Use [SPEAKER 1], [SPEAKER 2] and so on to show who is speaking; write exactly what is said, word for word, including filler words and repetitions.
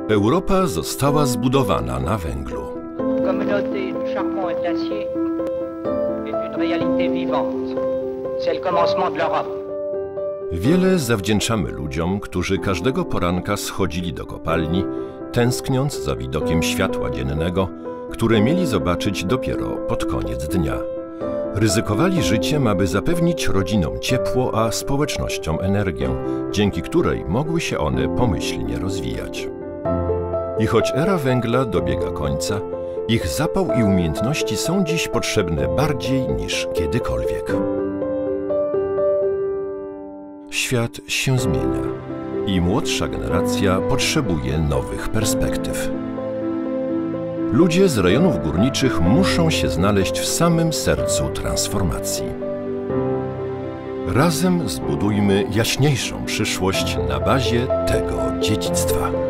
[SPEAKER 1] Europa została zbudowana na węglu.
[SPEAKER 2] Communauté du charbon et de l'acier est une réalité vivante. C'est le commencement de l'Europe.
[SPEAKER 1] Wiele zawdzięczamy ludziom, którzy każdego poranka schodzili do kopalni, tęskniąc za widokiem światła dziennego, które mieli zobaczyć dopiero pod koniec dnia. Ryzykowali życiem, aby zapewnić rodzinom ciepło, a społecznościom energię, dzięki której mogły się one pomyślnie rozwijać. I choć era węgla dobiega końca, ich zapał i umiejętności są dziś potrzebne bardziej niż kiedykolwiek. Świat się zmienia i młodsza generacja potrzebuje nowych perspektyw. Ludzie z rejonów górniczych muszą się znaleźć w samym sercu transformacji. Razem zbudujmy jaśniejszą przyszłość na bazie tego dziedzictwa.